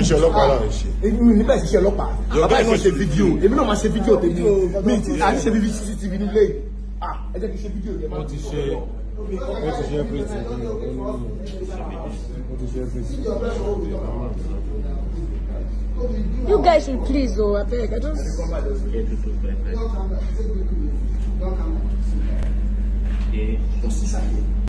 iṣẹ́ ọlọ́pàá náà ń ṣe. Èmi níbẹ̀ ṣiṣẹ́ ọlọ́pàá. Bàbá ìṣe ṣe fídíò. Èmi náà máa ṣe fídíò tèmi. Mi ti àti ṣe bíbí CCTV nílé. Ẹ jẹ́ kí n ṣe fídíò yẹn. Wọ́n ti ṣe everything. You guys should please, oh, I beg. I just. Yeah.